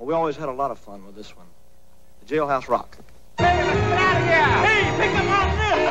Well, we always had a lot of fun with this one. The Jailhouse Rock. Hey, let's get out of here! Hey, pick up on this!